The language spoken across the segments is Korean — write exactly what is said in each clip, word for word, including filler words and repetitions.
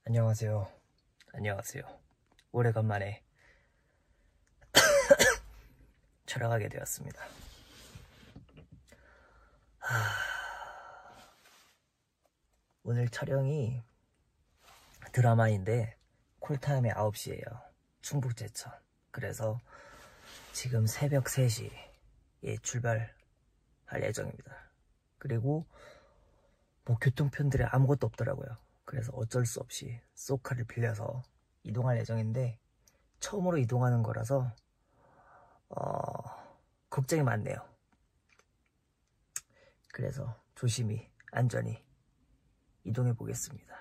안녕하세요. 안녕하세요. 오래간만에 촬영하게 되었습니다. 하... 오늘 촬영이 드라마인데 콜타임이 아홉 시예요. 충북 제천. 그래서 지금 새벽 세 시에 출발할 예정입니다. 그리고 뭐 교통편들이 아무것도 없더라고요. 그래서 어쩔 수 없이 쏘카를 빌려서 이동할 예정인데 처음으로 이동하는 거라서 어, 걱정이 많네요. 그래서 조심히 안전히 이동해 보겠습니다.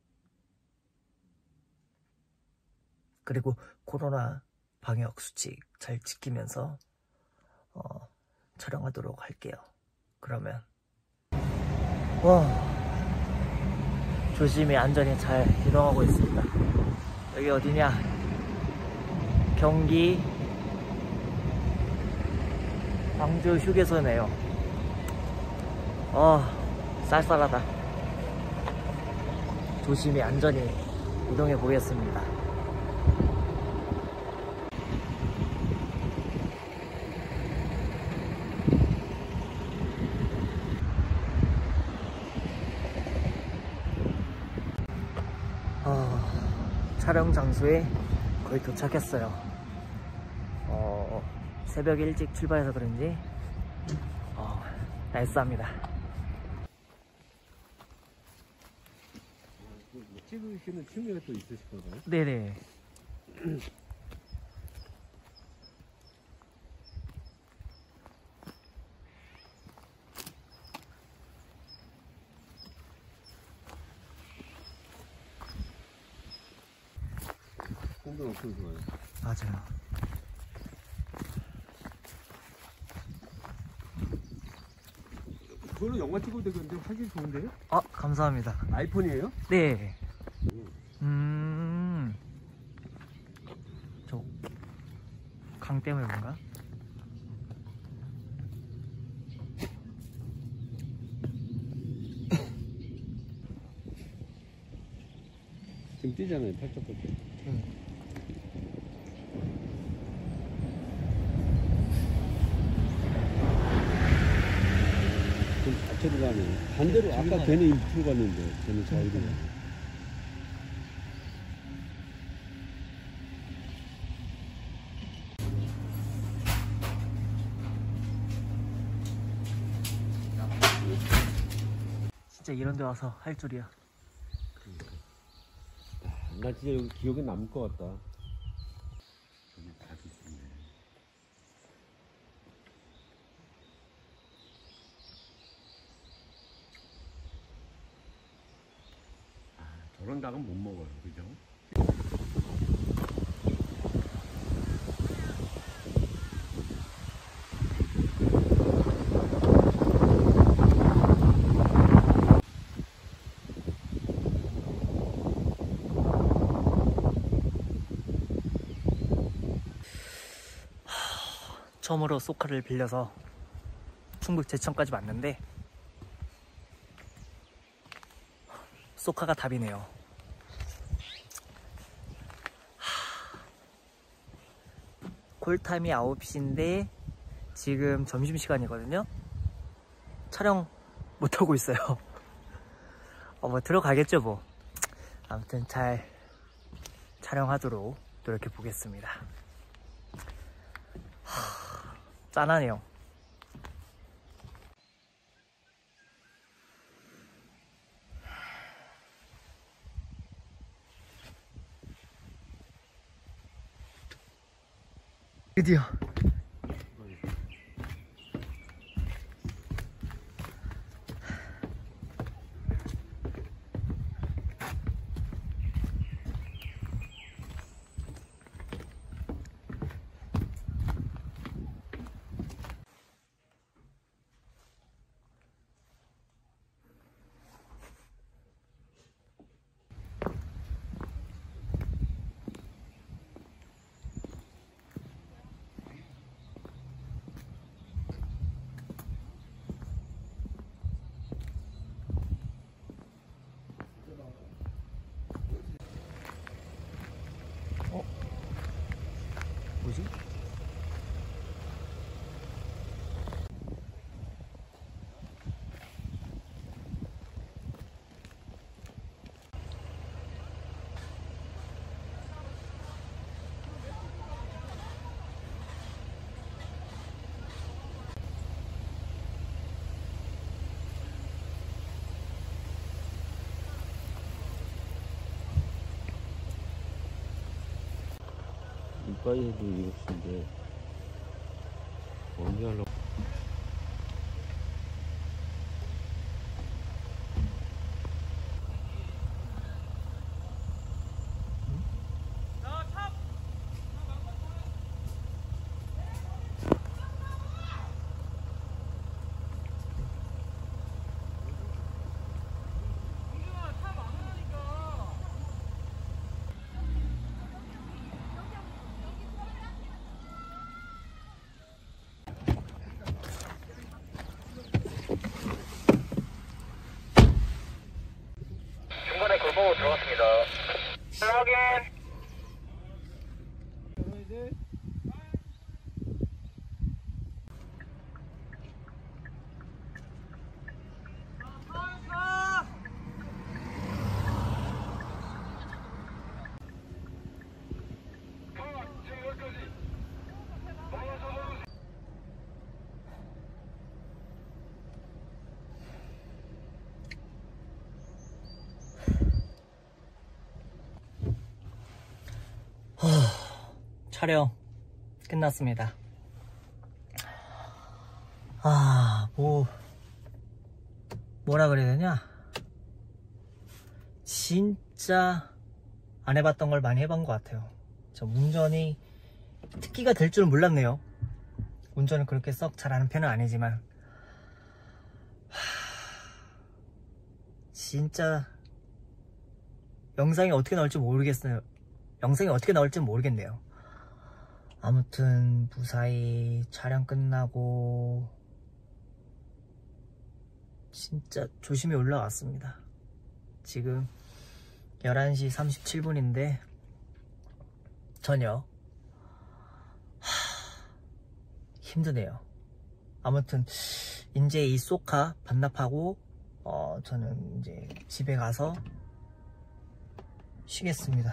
그리고 코로나 방역 수칙 잘 지키면서 어, 촬영하도록 할게요. 그러면 와 조심히 안전히 잘 이동하고 있습니다. 여기 어디냐? 경기 광주 휴게소네요. 어 쌀쌀하다. 조심히 안전히 이동해 보겠습니다. 어, 촬영 장소에 거의 도착했어요. 어, 새벽 일찍 출발해서 그런지 어, 날싸합니다. 찍으시는 취미가 또 있으실 건가요? 네네. 공동 엄청 좋아요. 맞아요. 그걸로 영화 찍어도 되겠는데 화질 좋은데요? 아 감사합니다. 아이폰이에요? 네. 음. 저 강 때문에 그런가? 지금 뛰잖아요, 팔짝팔짝. 응. 좀 받쳐 들어가네. 반대로 네, 아까 걔는 입으로 갔는데, 걔는 좌우로 가네. 진짜 이런 데 와서 할 줄이야. 나 진짜 여기 기억에 남을 것 같다. 저기 가수 있네. 아, 저런 닭은 못 먹어요, 그죠? 처음으로 쏘카를 빌려서 충북 제천까지 왔는데 쏘카가 답이네요. 콜타임이 아홉 시인데 지금 점심시간이거든요. 촬영 못하고 있어요. 어, 뭐 들어가겠죠 뭐. 아무튼 잘 촬영하도록 노력해 보겠습니다. 짠하네요. 드디어 이빠이도 일곱 시인데 언제 하려고. 중간에 골목 들어갔습니다. 확인. 촬영 끝났습니다. 아, 뭐 뭐라 그래야 되냐? 진짜 안 해봤던 걸 많이 해본 것 같아요. 저 운전이 특기가 될 줄은 몰랐네요. 운전을 그렇게 썩 잘하는 편은 아니지만 하... 진짜 영상이 어떻게 나올지 모르겠어요. 영상이 어떻게 나올지 모르겠네요. 아무튼 무사히 촬영 끝나고 진짜 조심히 올라왔습니다. 지금 열한 시 삼십칠 분인데 저녁. 하... 힘드네요. 아무튼 이제 이 쏘카 반납하고 어, 저는 이제 집에 가서 쉬겠습니다.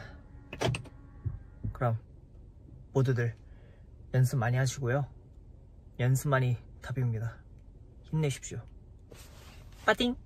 그럼 모두들 연습 많이 하시고요. 연습만이 답입니다. 힘내십시오. 빠띵!